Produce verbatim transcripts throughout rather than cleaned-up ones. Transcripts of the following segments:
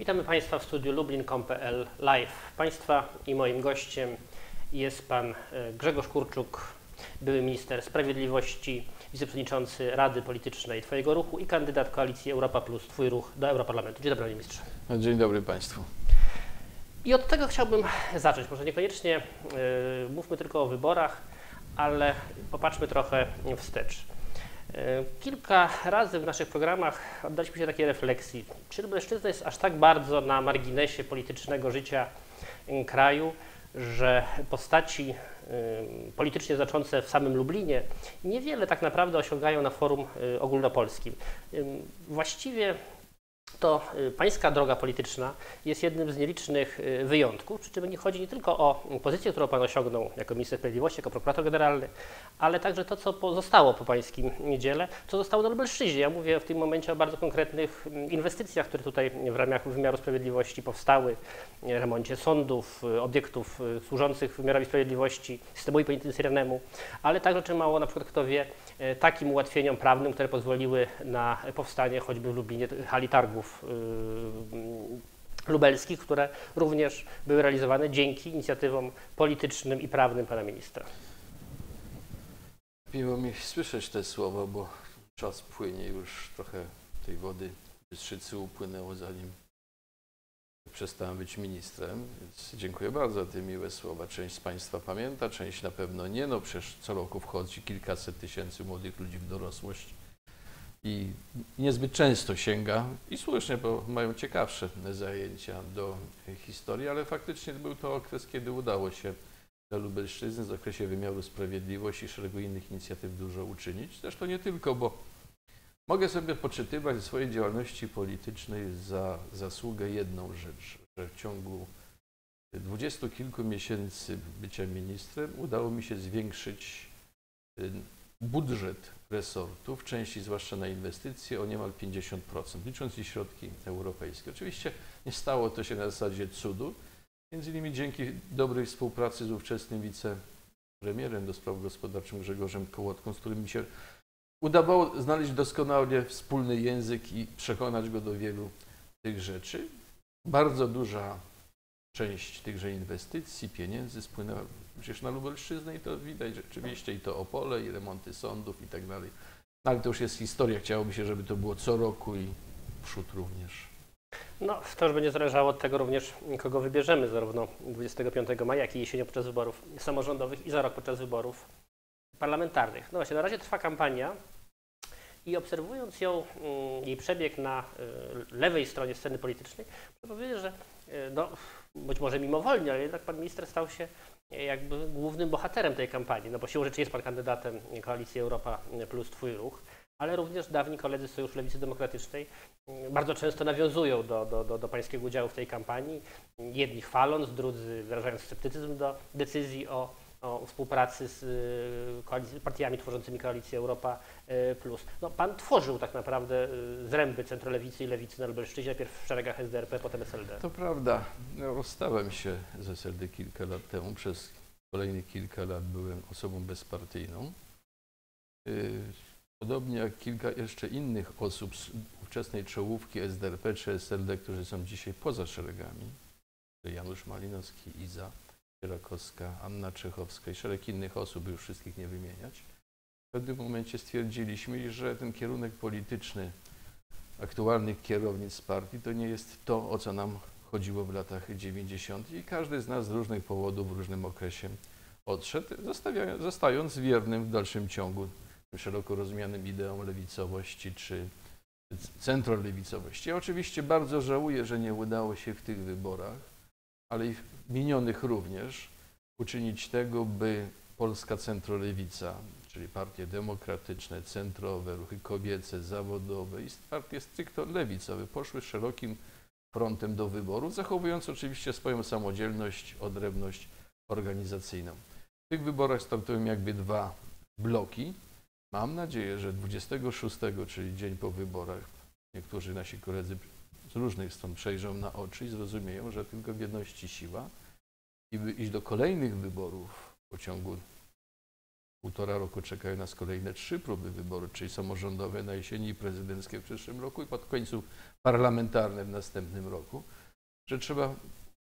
Witamy Państwa w studiu lublin kropka com kropka pe el live. Państwa i moim gościem jest Pan Grzegorz Kurczuk, były minister sprawiedliwości, wiceprzewodniczący Rady Politycznej Twojego Ruchu i kandydat Koalicji Europa Plus Twój Ruch do Europarlamentu. Dzień dobry, Panie Ministrze. Dzień dobry Państwu. I od tego chciałbym zacząć. Może niekoniecznie yy, mówmy tylko o wyborach, ale popatrzmy trochę wstecz. Kilka razy w naszych programach oddaliśmy się takiej refleksji, czy Lubelszczyzna jest aż tak bardzo na marginesie politycznego życia kraju, że postaci politycznie znaczące w samym Lublinie niewiele tak naprawdę osiągają na forum ogólnopolskim. Właściwie to pańska droga polityczna jest jednym z nielicznych wyjątków, przy czym nie chodzi nie tylko o pozycję, którą pan osiągnął jako minister sprawiedliwości, jako prokurator generalny, ale także to, co pozostało po pańskim dziele, co zostało na Lubelszczyźnie. Ja mówię w tym momencie o bardzo konkretnych inwestycjach, które tutaj w ramach wymiaru sprawiedliwości powstały, remoncie sądów, obiektów służących wymiarowi sprawiedliwości, systemowi penitencjarnemu, ale także, czy mało na przykład kto wie, takim ułatwieniom prawnym, które pozwoliły na powstanie choćby w Lublinie hali targów lubelskich, które również były realizowane dzięki inicjatywom politycznym i prawnym pana ministra. Miło mi słyszeć te słowa, bo czas płynie, już trochę tej wody Bystrzycy upłynęło, zanim przestałem być ministrem, więc dziękuję bardzo za te miłe słowa. Część z Państwa pamięta, część na pewno nie, no przecież co roku wchodzi kilkaset tysięcy młodych ludzi w dorosłość i niezbyt często sięga, i słusznie, bo mają ciekawsze zajęcia do historii, ale faktycznie był to okres, kiedy udało się dla Lubelszczyzny w zakresie wymiaru sprawiedliwości i szeregu innych inicjatyw dużo uczynić. Zresztą nie tylko, bo mogę sobie poczytywać w swojej działalności politycznej za zasługę jedną rzecz, że w ciągu dwudziestu kilku miesięcy bycia ministrem udało mi się zwiększyć budżet resortu, w części zwłaszcza na inwestycje, o niemal pięćdziesiąt procent, licząc i środki europejskie. Oczywiście nie stało to się na zasadzie cudu, między innymi dzięki dobrej współpracy z ówczesnym wicepremierem do spraw gospodarczych Grzegorzem Kołotką, z którym mi się udawało znaleźć doskonale wspólny język i przekonać go do wielu tych rzeczy. Bardzo duża część tychże inwestycji, pieniędzy spłynęła przecież na Lubelszczyznę i to widać rzeczywiście, i to Opole, i remonty sądów i tak dalej. No, ale to już jest historia, chciałoby się, żeby to było co roku i w przód również. No, to już będzie zależało od tego również, kogo wybierzemy, zarówno dwudziestego piątego maja, jak i jesienią podczas wyborów samorządowych i za rok podczas wyborów parlamentarnych. No właśnie, na razie trwa kampania i obserwując ją, jej przebieg na lewej stronie sceny politycznej, muszę powiedzieć, że no, być może mimowolnie, ale jednak pan minister stał się jakby głównym bohaterem tej kampanii, no bo siłą rzeczy jest pan kandydatem Koalicji Europa Plus Twój Ruch, ale również dawni koledzy z Sojuszu Lewicy Demokratycznej bardzo często nawiązują do, do, do, do pańskiego udziału w tej kampanii, jedni chwaląc, drudzy wyrażając sceptycyzm do decyzji o, o współpracy z partiami tworzącymi Koalicję Europa Plus. No, pan tworzył tak naprawdę zręby centrolewicy i lewicy na Lubelszczyźnie, najpierw w szeregach S D R P, potem S L D. To prawda. No, rozstałem się z S L D kilka lat temu. Przez kolejnych kilka lat byłem osobą bezpartyjną. Podobnie jak kilka jeszcze innych osób z ówczesnej czołówki S D R P czy S L D, którzy są dzisiaj poza szeregami. Janusz Malinowski, Iza Sierakowska, Anna Czechowska i szereg innych osób, by już wszystkich nie wymieniać. W pewnym momencie stwierdziliśmy, że ten kierunek polityczny aktualnych kierownic partii to nie jest to, o co nam chodziło w latach dziewięćdziesiątych i każdy z nas z różnych powodów w różnym okresie odszedł, zostając wiernym w dalszym ciągu szeroko rozumianym ideom lewicowości czy centrolewicowości. Ja oczywiście bardzo żałuję, że nie udało się w tych wyborach, ale i w minionych również, uczynić tego, by polska centrolewica, czyli partie demokratyczne, centrowe, ruchy kobiece, zawodowe i partie stricte lewicowe poszły szerokim frontem do wyborów, zachowując oczywiście swoją samodzielność, odrębność organizacyjną. W tych wyborach startują jakby dwa bloki. Mam nadzieję, że dwudziestego szóstego, czyli dzień po wyborach, niektórzy nasi koledzy z różnych stron przejrzą na oczy i zrozumieją, że tylko w jedności siła i by iść do kolejnych wyborów w ciągu półtora roku czekają nas kolejne trzy próby wyborcze, samorządowe na jesieni i prezydenckie w przyszłym roku i pod końcu parlamentarne w następnym roku, że trzeba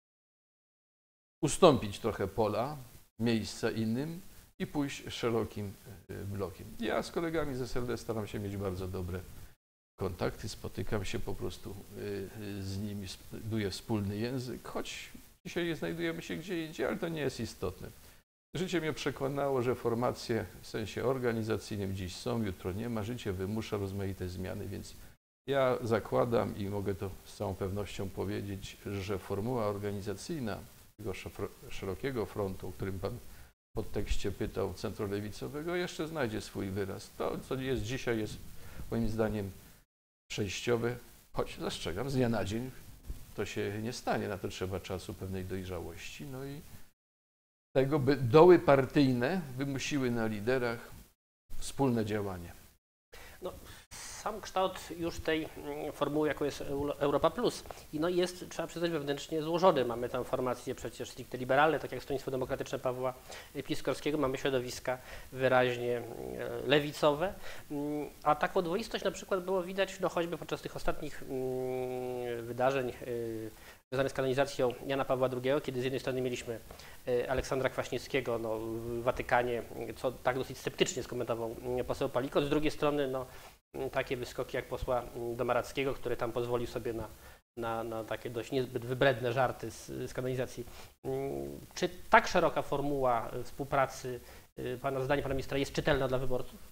ustąpić trochę pola, miejsca innym i pójść szerokim blokiem. Ja z kolegami z S L D staram się mieć bardzo dobre kontakty, spotykam się po prostu z nimi, buduję wspólny język, choć dzisiaj znajdujemy się gdzie indziej, ale to nie jest istotne. Życie mnie przekonało, że formacje w sensie organizacyjnym dziś są, jutro nie ma. Życie wymusza rozmaite zmiany, więc ja zakładam i mogę to z całą pewnością powiedzieć, że formuła organizacyjna tego szerokiego frontu, o którym Pan w podtekście pytał, centrolewicowego, jeszcze znajdzie swój wyraz. To, co jest dzisiaj, jest moim zdaniem przejściowe, choć zastrzegam, z dnia na dzień to się nie stanie, na to trzeba czasu, pewnej dojrzałości. No i tego, by doły partyjne wymusiły na liderach wspólne działanie. No, sam kształt już tej formuły, jaką jest Europa Plus, i no jest, trzeba przyznać, wewnętrznie złożony. Mamy tam formacje przecież stricte liberalne, tak jak Stronnictwo Demokratyczne Pawła Piskorskiego, mamy środowiska wyraźnie lewicowe, a taką dwoistość na przykład było widać no, choćby podczas tych ostatnich wydarzeń związanych z kanonizacją Jana Pawła drugiego, kiedy z jednej strony mieliśmy Aleksandra Kwaśniewskiego no, w Watykanie, co tak dosyć sceptycznie skomentował poseł Palikot, z drugiej strony no, takie wyskoki jak posła Domarackiego, który tam pozwolił sobie na, na, na takie dość niezbyt wybredne żarty z, z kanonizacji. Czy tak szeroka formuła współpracy, pana zdaniem, pana ministra, jest czytelna dla wyborców?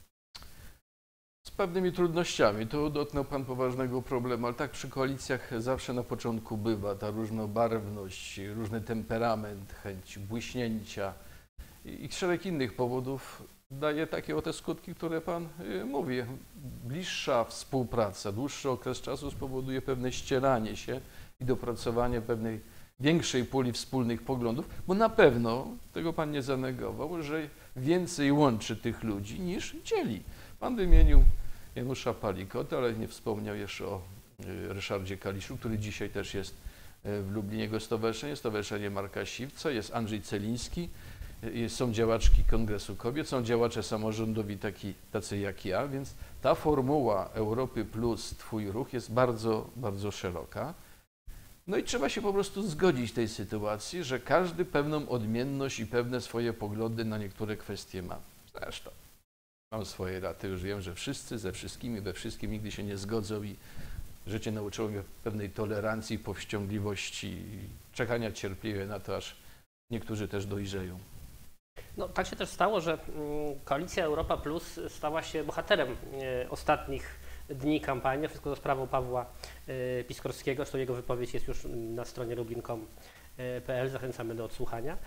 Z pewnymi trudnościami. Tu dotknął Pan poważnego problemu, ale tak przy koalicjach zawsze na początku bywa ta różnobarwność, różny temperament, chęć błyśnięcia i szereg innych powodów daje takie oto skutki, które Pan mówi. Bliższa współpraca, dłuższy okres czasu spowoduje pewne ścieranie się i dopracowanie pewnej większej puli wspólnych poglądów, bo na pewno, tego Pan nie zanegował, że więcej łączy tych ludzi niż dzieli. Pan wymienił Janusza Palikota, ale nie wspomniał jeszcze o Ryszardzie Kaliszu, który dzisiaj też jest w Lublinie, jego stowarzyszenie, Stowarzyszenie Marka Siwca, jest Andrzej Celiński, są działaczki Kongresu Kobiet, są działacze samorządowi taki, tacy jak ja, więc ta formuła Europy Plus, Twój ruch jest bardzo, bardzo szeroka. No i trzeba się po prostu zgodzić w tej sytuacji, że każdy pewną odmienność i pewne swoje poglądy na niektóre kwestie ma. Zresztą mam swoje raty, już wiem, że wszyscy ze wszystkimi, we wszystkim nigdy się nie zgodzą i życie nauczyło mnie pewnej tolerancji, powściągliwości, czekania cierpliwie na to, aż niektórzy też dojrzeją. No, tak się też stało, że Koalicja Europa Plus stała się bohaterem ostatnich dni kampanii. Wszystko za sprawą Pawła Piskorskiego, zresztą jego wypowiedź jest już na stronie lublin kropka com kropka p l. Zachęcamy do odsłuchania.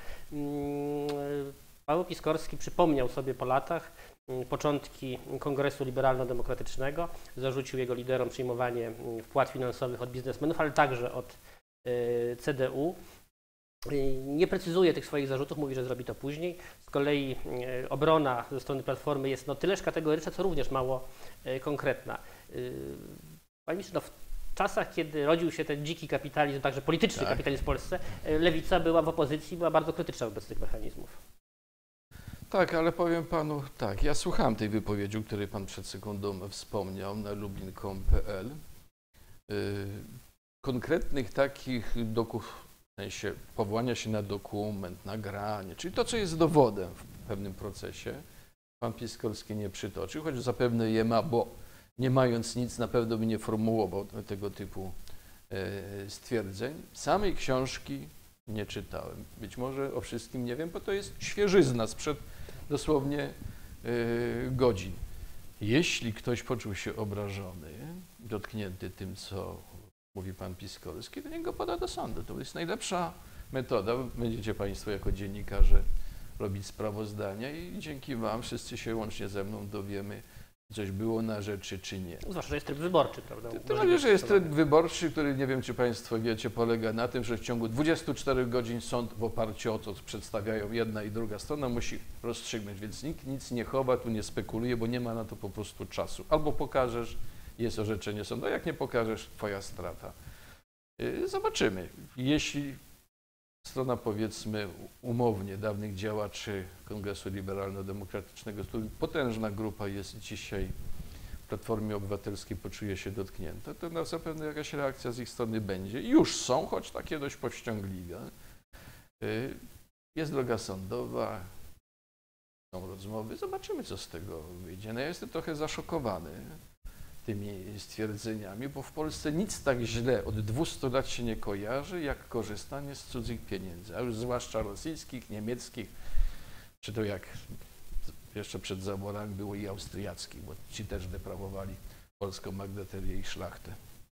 Paweł Piskorski przypomniał sobie po latach początki Kongresu Liberalno-Demokratycznego, zarzucił jego liderom przyjmowanie wpłat finansowych od biznesmenów, ale także od C D U. Nie precyzuje tych swoich zarzutów, mówi, że zrobi to później. Z kolei obrona ze strony Platformy jest no tyleż kategoryczna, co również mało konkretna. Panie ministrze, no w czasach, kiedy rodził się ten dziki kapitalizm, także polityczny tak. kapitalizm w Polsce, Lewica była w opozycji, była bardzo krytyczna wobec tych mechanizmów. Tak, ale powiem Panu tak, ja słuchałem tej wypowiedzi, o której Pan przed sekundą wspomniał na lublin kropka com kropka p l. Konkretnych takich doków, w sensie powołania się na dokument, nagranie, czyli to, co jest dowodem w pewnym procesie, Pan Piskorski nie przytoczył, choć zapewne je ma, bo nie mając nic, na pewno by nie formułował tego typu stwierdzeń. Samej książki nie czytałem. Być może o wszystkim nie wiem, bo to jest świeżyzna sprzed dosłownie godzin. Jeśli ktoś poczuł się obrażony, dotknięty tym, co mówi Pan Piskorski, to niech go poda do sądu. To jest najlepsza metoda. Będziecie Państwo jako dziennikarze robić sprawozdania i dzięki Wam wszyscy się łącznie ze mną dowiemy, coś było na rzeczy, czy nie. Zwłaszcza, że jest tryb wyborczy, prawda? Tym bardziej, że jest tryb wyborczy, który, nie wiem, czy Państwo wiecie, polega na tym, że w ciągu dwudziestu czterech godzin sąd w oparciu o to, co przedstawiają jedna i druga strona, musi rozstrzygnąć, więc nikt nic nie chowa, tu nie spekuluje, bo nie ma na to po prostu czasu. Albo pokażesz, jest orzeczenie sądu, a jak nie pokażesz, Twoja strata. Zobaczymy. Jeśli strona, powiedzmy umownie, dawnych działaczy Kongresu Liberalno-Demokratycznego, z których potężna grupa jest dzisiaj w Platformie Obywatelskiej, poczuje się dotknięta, to na zapewne jakaś reakcja z ich strony będzie. Już są, choć takie dość powściągliwe. Jest droga sądowa, są rozmowy, zobaczymy, co z tego wyjdzie. No ja jestem trochę zaszokowany tymi stwierdzeniami, bo w Polsce nic tak źle od dwustu lat się nie kojarzy, jak korzystanie z cudzych pieniędzy, a już zwłaszcza rosyjskich, niemieckich, czy to jak jeszcze przed zaborami było i austriackich, bo ci też deprawowali polską magnaterię i szlachtę.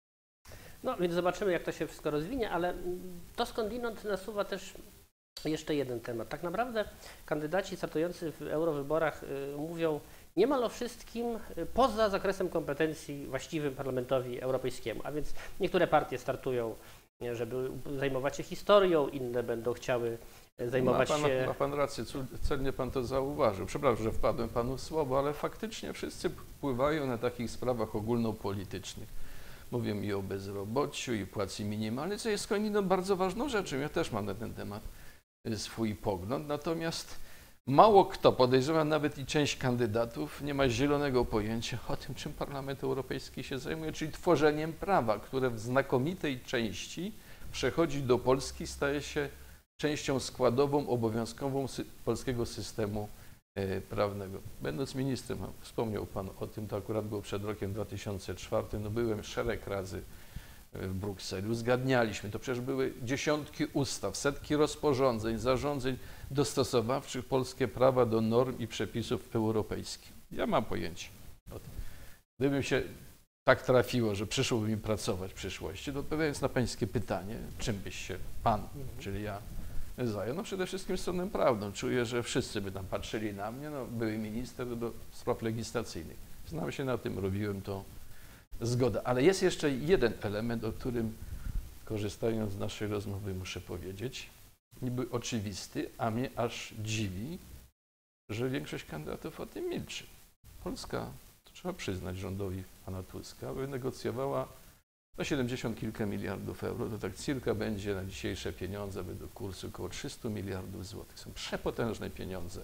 No więc zobaczymy, jak to się wszystko rozwinie, ale to skądinąd nasuwa też jeszcze jeden temat. Tak naprawdę kandydaci startujący w eurowyborach y, mówią niemal o wszystkim poza zakresem kompetencji właściwym Parlamentowi Europejskiemu, a więc niektóre partie startują, żeby zajmować się historią, inne będą chciały zajmować ma pan, się... Ma pan rację, celnie pan to zauważył. Przepraszam, że wpadłem panu w słowo, ale faktycznie wszyscy pływają na takich sprawach ogólnopolitycznych. Mówią i o bezrobociu, i płacy minimalnej, co jest skądinąd bardzo ważną rzeczą. Ja też mam na ten temat swój pogląd, natomiast mało kto, podejrzewam nawet i część kandydatów, nie ma zielonego pojęcia o tym, czym Parlament Europejski się zajmuje, czyli tworzeniem prawa, które w znakomitej części przechodzi do Polski, staje się częścią składową, obowiązkową sy polskiego systemu e, prawnego. Będąc ministrem, wspomniał pan o tym, to akurat było przed rokiem dwa tysiące czwartym, no byłem szereg razy w Brukseli, uzgadnialiśmy, to przecież były dziesiątki ustaw, setki rozporządzeń, zarządzeń dostosowawczych polskie prawa do norm i przepisów europejskich. Ja mam pojęcie o tym. Gdybym się tak trafiło, że przyszłoby mi pracować w przyszłości, to odpowiadając na pańskie pytanie, czym byś się pan, czyli ja, zajął? No przede wszystkim stroną prawną. Czuję, że wszyscy by tam patrzyli na mnie, no były minister do spraw legislacyjnych. Znam się na tym, robiłem to. Zgoda, ale jest jeszcze jeden element, o którym korzystając z naszej rozmowy muszę powiedzieć, niby oczywisty, a mnie aż dziwi, że większość kandydatów o tym milczy. Polska, to trzeba przyznać rządowi pana Tuska, wynegocjowała no siedemdziesiąt kilka miliardów euro, to tak cirka będzie na dzisiejsze pieniądze, według kursu około trzysta miliardów złotych. Są przepotężne pieniądze.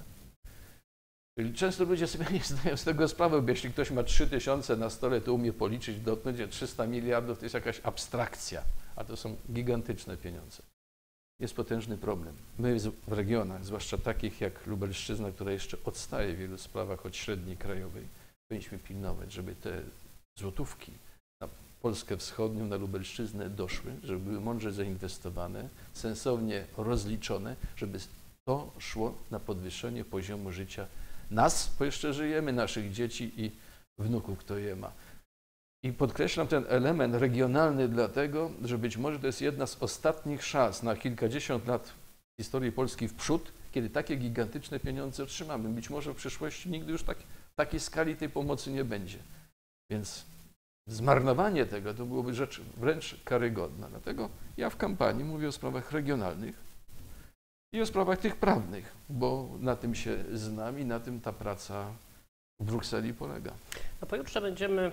Czyli często ludzie sobie nie zdają z tego sprawy, bo jeśli ktoś ma trzy tysiące na stole, to umie policzyć, dotknąć, że trzysta miliardów to jest jakaś abstrakcja, a to są gigantyczne pieniądze. Jest potężny problem. My w regionach, zwłaszcza takich jak Lubelszczyzna, która jeszcze odstaje w wielu sprawach od średniej krajowej, powinniśmy pilnować, żeby te złotówki na Polskę Wschodnią, na Lubelszczyznę doszły, żeby były mądrze zainwestowane, sensownie rozliczone, żeby to szło na podwyższenie poziomu życia nas, bo jeszcze żyjemy, naszych dzieci i wnuków, kto je ma. I podkreślam ten element regionalny dlatego, że być może to jest jedna z ostatnich szans na kilkadziesiąt lat w historii Polski w przód, kiedy takie gigantyczne pieniądze otrzymamy. Być może w przyszłości nigdy już tak, takiej skali tej pomocy nie będzie. Więc zmarnowanie tego to byłoby rzecz wręcz karygodna. Dlatego ja w kampanii mówię o sprawach regionalnych i o sprawach tych prawnych, bo na tym się znam i na tym ta praca w Brukseli polega. No pojutrze będziemy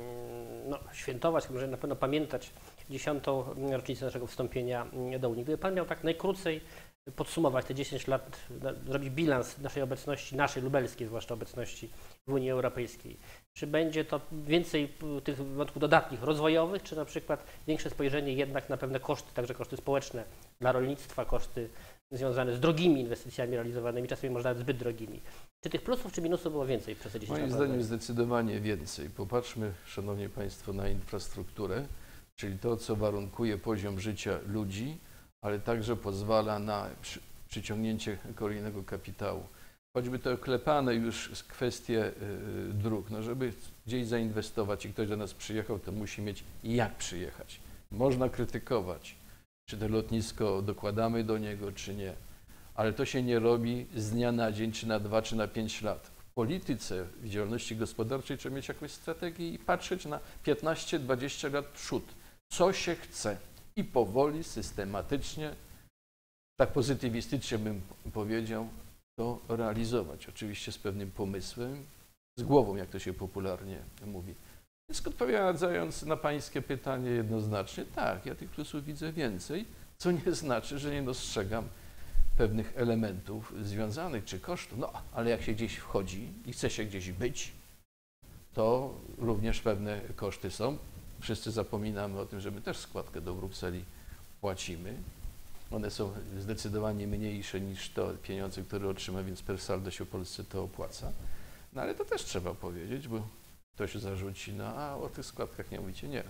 no, świętować, możemy na pewno pamiętać dziesiątą rocznicę naszego wstąpienia do Unii. Gdyby pan miał tak najkrócej podsumować te dziesięć lat, zrobić bilans naszej obecności, naszej lubelskiej zwłaszcza obecności w Unii Europejskiej, czy będzie to więcej tych wątków dodatnich, rozwojowych, czy na przykład większe spojrzenie jednak na pewne koszty, także koszty społeczne dla rolnictwa, koszty związane z drogimi inwestycjami realizowanymi, czasami może nawet zbyt drogimi. Czy tych plusów czy minusów było więcej przez te dziesięć lat? Moim zdaniem zdecydowanie więcej. Popatrzmy, szanowni państwo, na infrastrukturę, czyli to, co warunkuje poziom życia ludzi, ale także pozwala na przy, przyciągnięcie kolejnego kapitału. Choćby te oklepane już kwestie y, dróg, no żeby gdzieś zainwestować i ktoś do nas przyjechał, to musi mieć jak przyjechać. Można krytykować, czy to lotnisko dokładamy do niego, czy nie. Ale to się nie robi z dnia na dzień, czy na dwa, czy na pięć lat. W polityce, w działalności gospodarczej trzeba mieć jakąś strategię i patrzeć na piętnaście dwadzieścia lat przód. Co się chce i powoli, systematycznie, tak pozytywistycznie bym powiedział, to realizować. Oczywiście z pewnym pomysłem, z głową, jak to się popularnie mówi. Więc odpowiadając na pańskie pytanie jednoznacznie, tak, ja tych plusów widzę więcej Co nie znaczy, że nie dostrzegam pewnych elementów związanych czy kosztów. No, ale jak się gdzieś wchodzi i chce się gdzieś być, to również pewne koszty są. Wszyscy zapominamy o tym, że my też składkę do Brukseli płacimy. One są zdecydowanie mniejsze niż to pieniądze, które otrzyma, więc per saldo się w Polsce to opłaca. No ale to też trzeba powiedzieć, bo ktoś zarzuci, no a o tych składkach nie mówicie. Nie.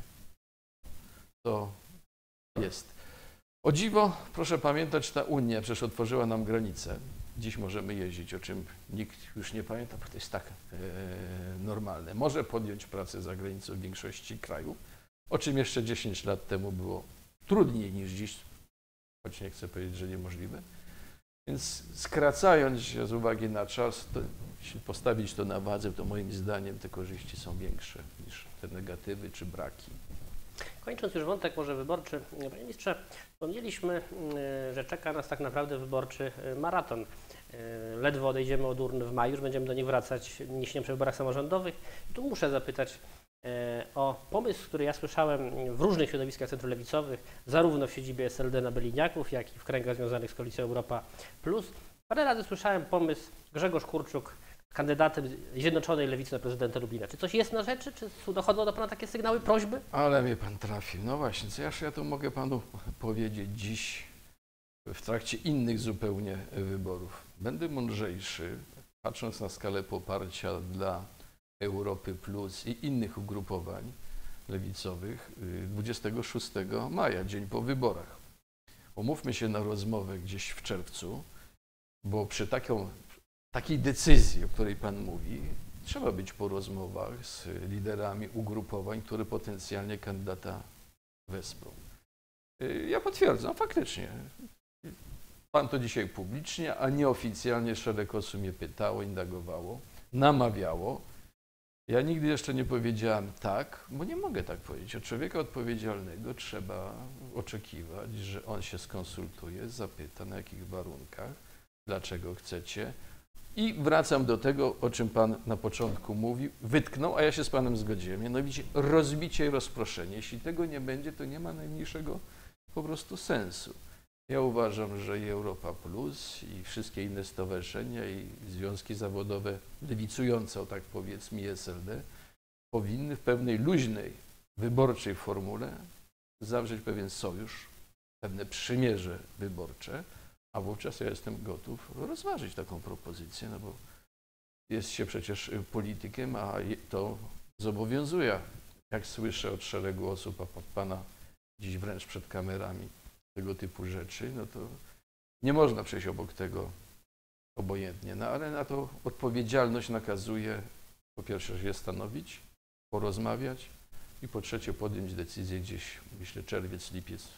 To jest. O dziwo, proszę pamiętać, ta Unia przecież otworzyła nam granice. Dziś możemy jeździć, o czym nikt już nie pamięta, bo to jest tak e, normalne. Może podjąć pracę za granicą w większości krajów, o czym jeszcze dziesięć lat temu było trudniej niż dziś, choć nie chcę powiedzieć, że niemożliwe. Więc skracając się z uwagi na czas, to jeśli postawić to na wadze, to moim zdaniem te korzyści są większe niż te negatywy czy braki. Kończąc już wątek może wyborczy, panie ministrze, wspomnieliśmy, że czeka nas tak naprawdę wyborczy maraton. Ledwo odejdziemy od urn w maju, już będziemy do nich wracać nieśli przy wyborach samorządowych. I tu muszę zapytać o pomysł, który ja słyszałem w różnych środowiskach centrolewicowych, zarówno w siedzibie S L D na Beliniaków, jak i w kręgach związanych z Koalicją Europa Plus. Parę razy słyszałem pomysł Grzegorz Kurczuk, kandydatem Zjednoczonej Lewicy na prezydenta Lublina. Czy coś jest na rzeczy? Czy dochodzą do Pana takie sygnały, prośby? Ale mnie Pan trafił. No właśnie, co ja tu mogę Panu powiedzieć dziś w trakcie innych zupełnie wyborów. Będę mądrzejszy, patrząc na skalę poparcia dla Europy Plus i innych ugrupowań lewicowych dwudziestego szóstego maja, dzień po wyborach. Umówmy się na rozmowę gdzieś w czerwcu, bo przy taką Takiej decyzji, o której Pan mówi, trzeba być po rozmowach z liderami ugrupowań, które potencjalnie kandydata wesprą. Ja potwierdzam, faktycznie. Pan to dzisiaj publicznie, a nieoficjalnie szereg osób mnie pytało, indagowało, namawiało. Ja nigdy jeszcze nie powiedziałem tak, bo nie mogę tak powiedzieć. Od człowieka odpowiedzialnego trzeba oczekiwać, że on się skonsultuje, zapyta na jakich warunkach, dlaczego chcecie. I wracam do tego, o czym Pan na początku mówił, wytknął, a ja się z Panem zgodziłem. Mianowicie rozbicie i rozproszenie. Jeśli tego nie będzie, to nie ma najmniejszego po prostu sensu. Ja uważam, że i Europa Plus, i wszystkie inne stowarzyszenia, i związki zawodowe lewicujące, o tak powiedzmy, i S L D, powinny w pewnej luźnej, wyborczej formule zawrzeć pewien sojusz, pewne przymierze wyborcze, a wówczas ja jestem gotów rozważyć taką propozycję, no bo jest się przecież politykiem, a to zobowiązuje. Jak słyszę od szeregu osób, a od Pana dziś wręcz przed kamerami, tego typu rzeczy, no to nie można przejść obok tego obojętnie. No ale na to odpowiedzialność nakazuje po pierwsze się stanowić, porozmawiać i po trzecie podjąć decyzję gdzieś, myślę, czerwiec, lipiec.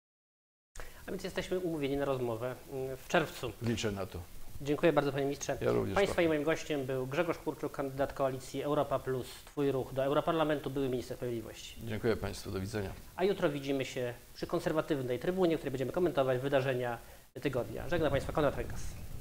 A więc jesteśmy umówieni na rozmowę w czerwcu. Liczę na to. Dziękuję bardzo, panie ministrze. Ja również. Państwa i moim gościem był Grzegorz Kurczuk, kandydat koalicji Europa Plus, Twój Ruch do Europarlamentu, były minister sprawiedliwości. Dziękuję Państwu, do widzenia. A jutro widzimy się przy konserwatywnej trybunie, w której będziemy komentować wydarzenia tygodnia. Żegnam Państwa, Konrad Rękas.